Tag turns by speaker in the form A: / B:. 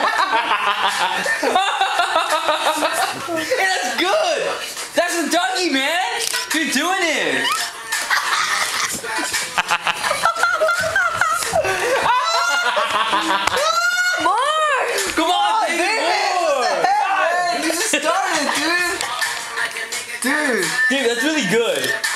A: Hey, that's good! That's a doggy, man! You're doing it!
B: More!
A: Come on, take
B: baby!
A: more!
B: What the heck, man? You just started, dude! Dude!
A: Dude, that's really good.